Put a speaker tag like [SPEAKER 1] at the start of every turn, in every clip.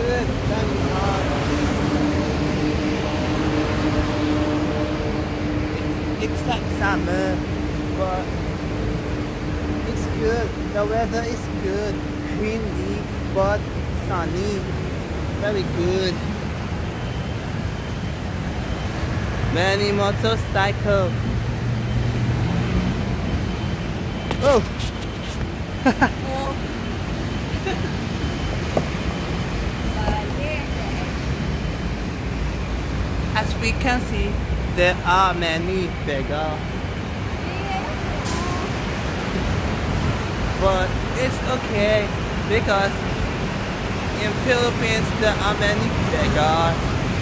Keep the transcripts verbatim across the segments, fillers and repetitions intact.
[SPEAKER 1] good. Very hot. It's, it's like summer, but it's good. The weather is good. Windy, but sunny. Very good. Many motorcycles. Oh! As we can see, there are many beggars. But it's okay because in Philippines there are many beggars.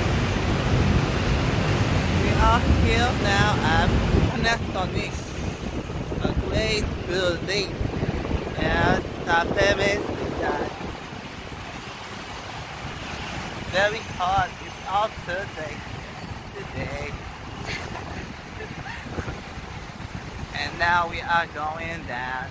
[SPEAKER 1] We are here now at Panasonic, a great building, and the famous that very hot. It's out today. Today. And now we are going down.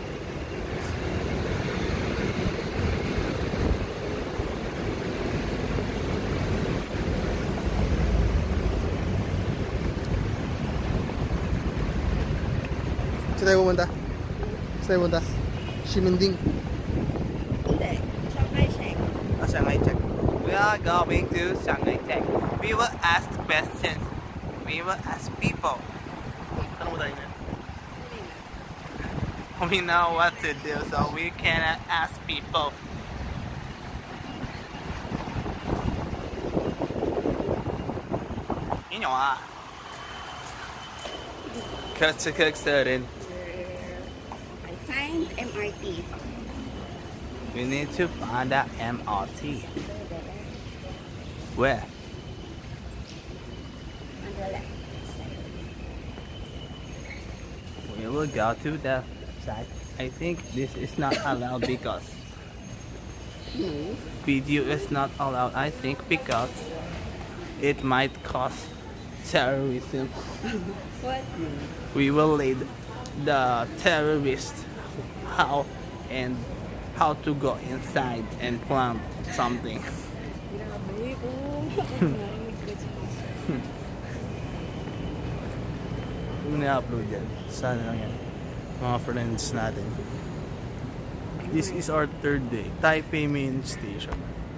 [SPEAKER 1] Saan tayo pumunta? Saan tayo pumunta? Ximending.
[SPEAKER 2] Hindi. Shanghai Tech.
[SPEAKER 1] Ah, Shanghai Tech. We are going to Shanghai Tech. We will ask questions. We will ask people. Tanong mo tayo na. We know what to do, so we cannot ask people. Yun yung ah. Kutsa-kutsa rin.
[SPEAKER 2] I find M R T.
[SPEAKER 1] We need to find that M R T. Where?
[SPEAKER 2] On the left side.
[SPEAKER 1] We will go to the side. I think this is not allowed because
[SPEAKER 2] No.
[SPEAKER 1] video is not allowed. I think because it might cause terrorism.
[SPEAKER 2] What?
[SPEAKER 1] We will lead the terrorists how and how to go inside and plant something.
[SPEAKER 2] Grabe. Oh. Narinig ko siya.
[SPEAKER 1] Kung na-upload yan, sana lang yan. Mga friends natin. This is our third day. Taipei main station.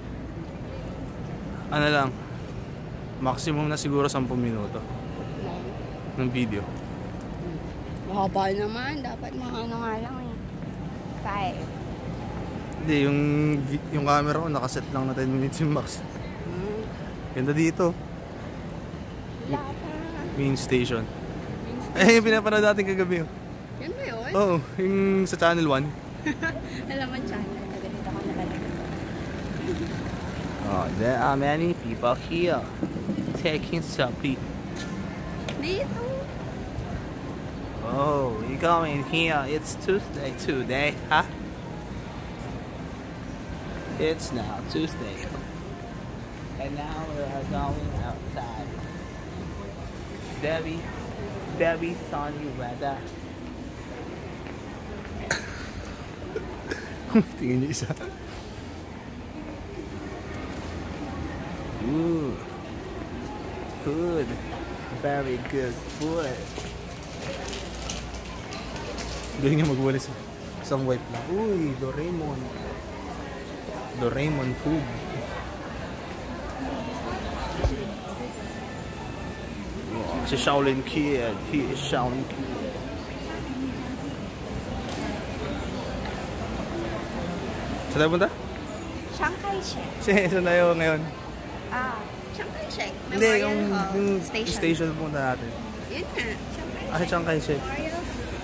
[SPEAKER 1] Ano lang, maximum na siguro ten minuto ng video.
[SPEAKER 2] Mahaba naman. Dapat mga ano nga lang eh. Five.
[SPEAKER 1] Hindi, yung, yung camera ko nakaset lang na ten minutes yung max.
[SPEAKER 2] Hmm.
[SPEAKER 1] Ganda dito.
[SPEAKER 2] Wala pa.
[SPEAKER 1] Main station. Eh, yung pinapanood natin kagabi. Oh.
[SPEAKER 2] Yan ba yun?
[SPEAKER 1] Oo, yung sa channel one.
[SPEAKER 2] Alam mo channel. Naganito ka nakalagay.
[SPEAKER 1] Oh, there are many people here taking selfie.
[SPEAKER 2] Dito.
[SPEAKER 1] Oh, you going here? It's Tuesday today, huh? It's now Tuesday. And now we are going outside. Very, very sunny weather. Tingin niyo isa. Ooh. Food. Very good food. Galing nga magwalis. Isang wipe lang. Uy, Doraemon. Doraemon food. Oh, si Shaolin Kid. He is Shaolin Kid. Saan tayo punta?
[SPEAKER 2] Shanghai Tech.
[SPEAKER 1] Saan tayo ngayon?
[SPEAKER 2] Ah, Shanghai Tech.
[SPEAKER 1] Hindi,
[SPEAKER 2] Memorial
[SPEAKER 1] yung,
[SPEAKER 2] Hall.
[SPEAKER 1] yung
[SPEAKER 2] Station.
[SPEAKER 1] station punta natin.
[SPEAKER 2] Yun nga. Shanghai
[SPEAKER 1] Ah,
[SPEAKER 2] Tech.
[SPEAKER 1] Shanghai Tech.
[SPEAKER 2] Memorial.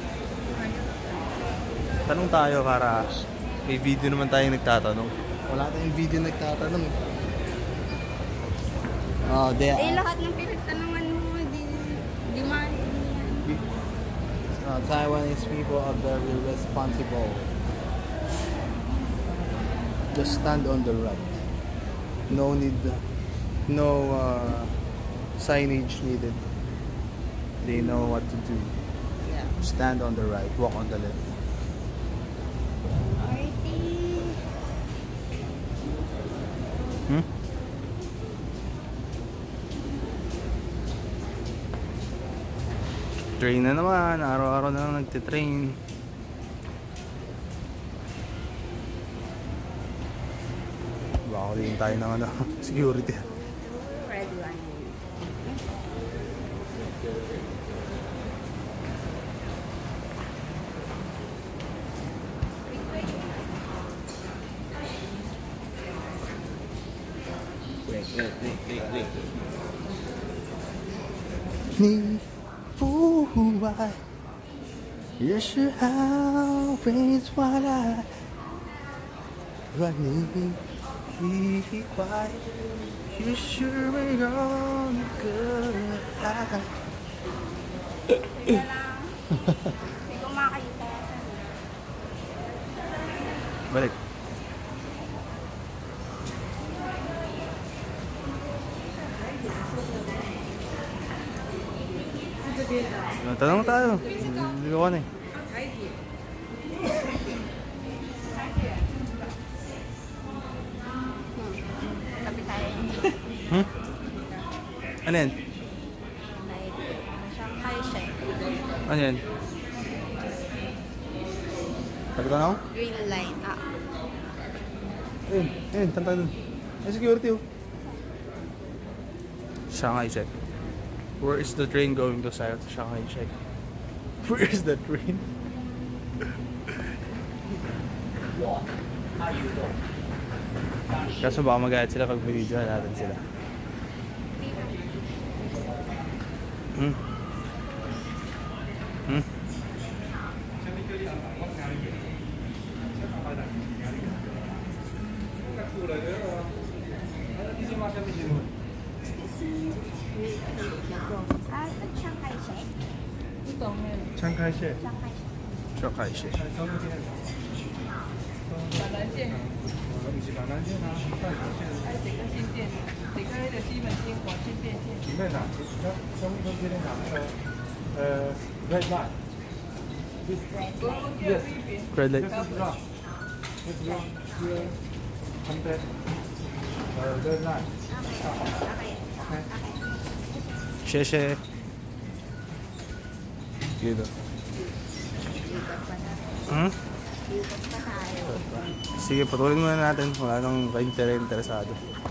[SPEAKER 1] Tanong tayo para may video naman tayong nagtatanong. Wala tayong video nagtatanong. Oh, there.
[SPEAKER 2] Eh, lahat ng pinagtanungan mo, di, di man.
[SPEAKER 1] Uh, Taiwanese people are very responsible. Just stand on the right. No need, no uh, signage needed. They know what to do.
[SPEAKER 2] Yeah.
[SPEAKER 1] Stand on the right, walk on the left.
[SPEAKER 2] Party.
[SPEAKER 1] Hmm? Train na naman, araw-araw na lang nagtitrain. Baka ulitin tayo ng ano, security.
[SPEAKER 2] Ready one.
[SPEAKER 3] Wait, wait, wait, wait, wait.
[SPEAKER 1] 你不爱，也是好为what I 让你意外，也是没有一个爱。
[SPEAKER 2] Teka lang. Hindi ko makakita.
[SPEAKER 1] Balik. Tanong tayo. Hindi ko ano eh.
[SPEAKER 2] Tabi tayo.
[SPEAKER 1] Hmm? Ano yan?
[SPEAKER 2] Shanghai Shake.
[SPEAKER 1] Ano yan? Sabi ko na ako?
[SPEAKER 2] Green line. Ah.
[SPEAKER 1] Ayun, ayun, tanta dun. Ay, security oh. Shanghai Shake. Where is the train going to Shanghai Shake? Where is the train? Kaso baka mag-ayat sila pag video natin sila. Hmm? Hmm?
[SPEAKER 2] Ah, Shanghai Shake.
[SPEAKER 1] Shanghai Shake.
[SPEAKER 2] Shanghai
[SPEAKER 1] Shanghai
[SPEAKER 2] Shake.
[SPEAKER 1] Shake.
[SPEAKER 4] 板南线，
[SPEAKER 1] 不是板南线啊，淡水线。
[SPEAKER 4] 还有这个新店，这个那个西门町广信电线。
[SPEAKER 1] 前面哪？像像中间哪那个呃 red line。Yes. Red light. This is wrong. This is wrong. Here, hundred. Uh, red line.
[SPEAKER 2] Okay.
[SPEAKER 1] 谢谢。Dito.
[SPEAKER 2] Ikot pa na.
[SPEAKER 1] Hmm?
[SPEAKER 2] Ikot pa tayo.
[SPEAKER 1] Sige, patuloy muna natin. Wala nang ka-interesado.